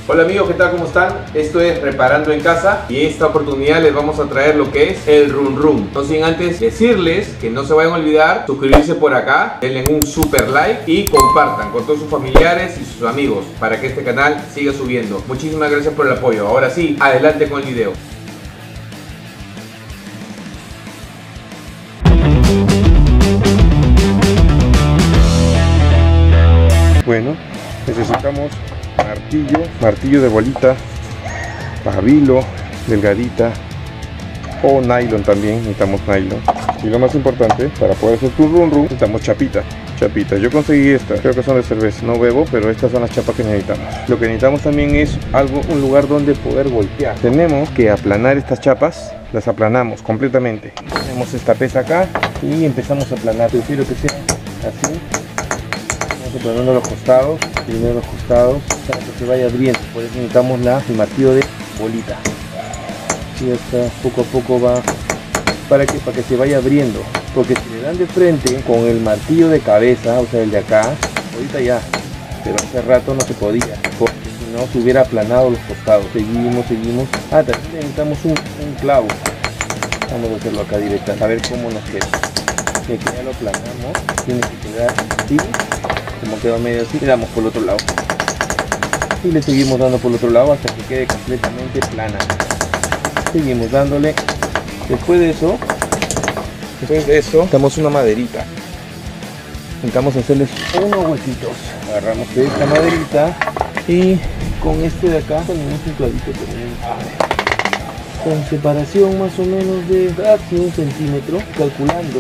Hola amigos, ¿qué tal? ¿Cómo están? Esto es Reparando en Casa y esta oportunidad les vamos a traer lo que es el Run Run. No sin antes decirles que no se vayan a olvidar suscribirse por acá, denle un super like y compartan con todos sus familiares y sus amigos para que este canal siga subiendo. Muchísimas gracias por el apoyo. Ahora sí, adelante con el video. Bueno, necesitamos martillo de bolita, pabilo, delgadita o nylon también, necesitamos nylon. Y lo más importante, para poder hacer tu run run, necesitamos chapitas. Yo conseguí estas, creo que son de cerveza, no bebo, pero estas son las chapas que necesitamos. Lo que necesitamos también es un lugar donde poder voltear. Tenemos que aplanar estas chapas, las aplanamos completamente. Tenemos esta pesa acá y empezamos a aplanar. Prefiero que sea así. Aplanando los costados, primero los costados para que se vaya abriendo. Por eso necesitamos el martillo de bolita. Y hasta poco a poco va para que se vaya abriendo, porque si le dan de frente con el martillo de cabeza, o sea el de acá, ahorita ya, pero hace rato no se podía, porque si no se hubiera aplanado los costados. Seguimos. También necesitamos un clavo. Vamos a hacerlo acá directa, a ver cómo nos queda. Y aquí ya lo aplanamos, tiene que quedar así. Como quedó medio así, le damos por el otro lado y le seguimos dando por el otro lado hasta que quede completamente plana. Seguimos dándole. Después de eso damos una maderita, intentamos hacerles unos huequitos. Agarramos de esta maderita y con este de acá ponemos un clavito con separación más o menos de casi 1 centímetro, calculando.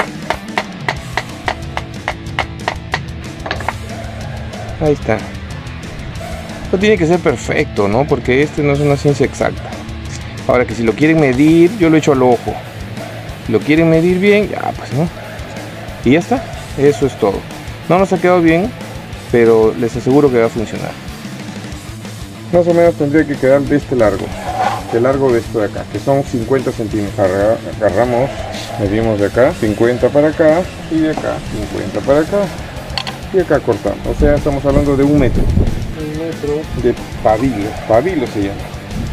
Ahí está. No tiene que ser perfecto, ¿no? Porque este no es una ciencia exacta. Ahora que si lo quieren medir, yo lo he hecho al ojo. Si lo quieren medir bien, ya pues, ¿no? Y ya está. Eso es todo. No nos ha quedado bien, pero les aseguro que va a funcionar. Más o menos tendría que quedar de este largo. El largo de esto de acá, que son 50 centímetros. Agarramos, medimos de acá, 50 para acá y de acá, 50 para acá. Y acá cortamos, o sea, estamos hablando de 1 metro. 1 metro de pabilo se llama.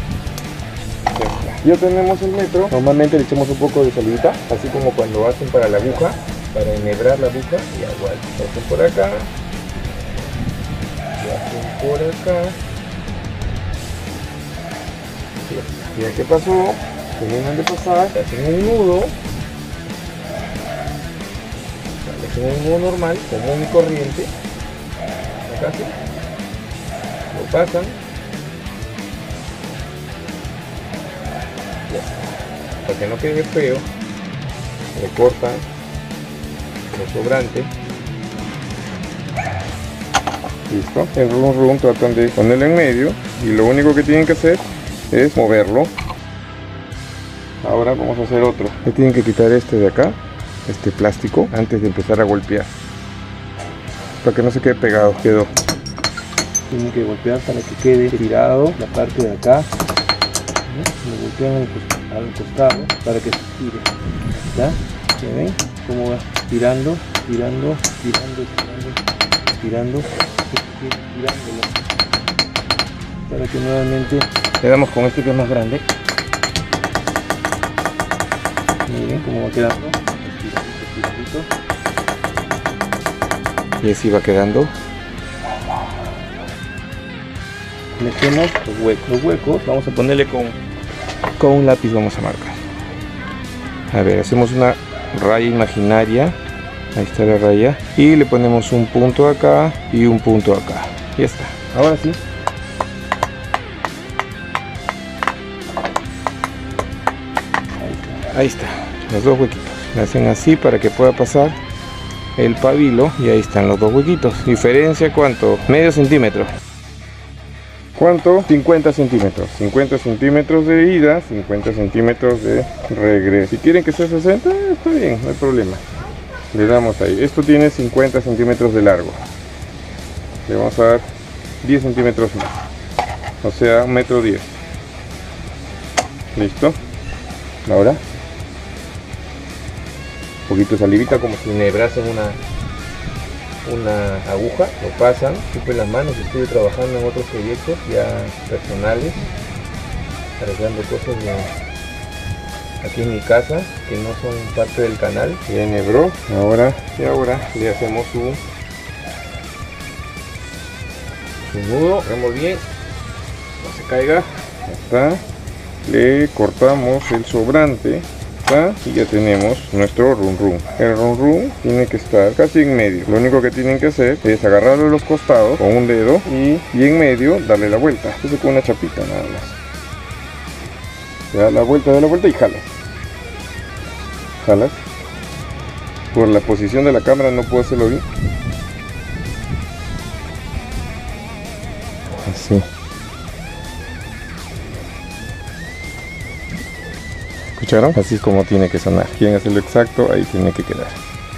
Ya tenemos el metro. Normalmente le echamos un poco de salivita, así como cuando hacen para la aguja, para enhebrar la aguja. Y igual, hacen por acá, y hacen por acá. Ya que pasó, terminan de pasar, hacen un nudo. Es un nudo normal, común y corriente. Acá sí. Lo pasan. Ya. Para que no quede feo, le cortan lo sobrante. Listo. El run run tratan de ponerlo en medio y lo único que tienen que hacer es moverlo. Ahora vamos a hacer otro. Le tienen que quitar este de acá, este plástico, antes de empezar a golpear, para que no se quede pegado. Quedó. Tienen que golpear para que quede tirado la parte de acá. Lo golpean al costado para que se tire. ¿Ya? ¿Ya ven? Cómo va tirando, tirándolo. Para que nuevamente le damos con este que es más grande. Miren cómo va quedando. Y así va quedando. Metemos los huecos, vamos a ponerle con un lápiz, vamos a marcar. A ver, hacemos una raya imaginaria. Ahí está la raya. Y le ponemos un punto acá y un punto acá. Ya está. Ahora sí. Ahí está. Los 2 huequitos. Le hacen así para que pueda pasar el pabilo y ahí están los 2 huequitos. Diferencia, ¿cuánto? Medio centímetro. ¿Cuánto? 50 centímetros. 50 centímetros de ida, 50 centímetros de regreso. Si quieren que sea 60, está bien, no hay problema. Le damos ahí. Esto tiene 50 centímetros de largo. Le vamos a dar 10 centímetros más. O sea, 1,10 metros. ¿Listo? Ahora, un poquito de salivita como si enhebrasen una aguja, lo pasan, chupen las manos. Estuve trabajando en otros proyectos ya personales, arreglando cosas aquí en mi casa que no son parte del canal. Ya enhebró, ahora le hacemos su nudo, hagamos bien, no se caiga. Ya está, le cortamos el sobrante. Y ya tenemos nuestro run run. El run run tiene que estar casi en medio. Lo único que tienen que hacer es agarrarlo de los costados con un dedo y en medio darle la vuelta. Entonces con una chapita nada más. Da la vuelta y jalas. Jalas. Por la posición de la cámara no puedo hacerlo bien. Así. ¿Escucharon? Así es como tiene que sonar. Quieren hacerlo exacto, ahí tiene que quedar.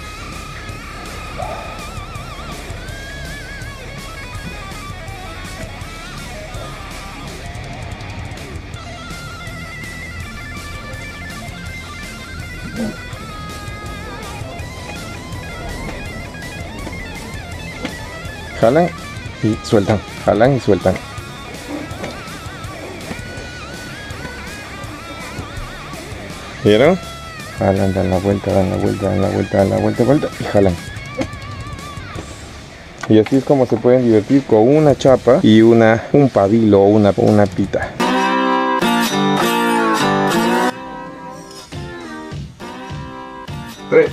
Jalan y sueltan, jalan y sueltan. ¿Vieron? Jalan, dan la vuelta y jalan. Y así es como se pueden divertir con una chapa y un pabilo o una pita. Tres.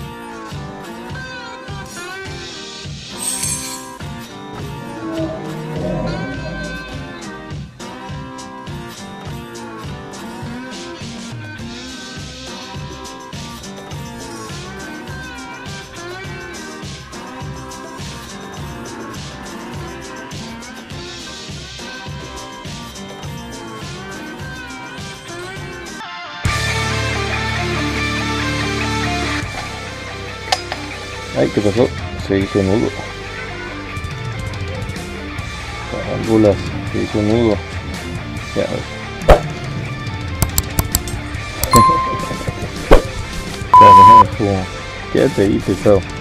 Ay, ¿qué pasó? Se hizo nudo. Carambulas, se hizo nudo. Ya ves. ¿Qué te hice eso?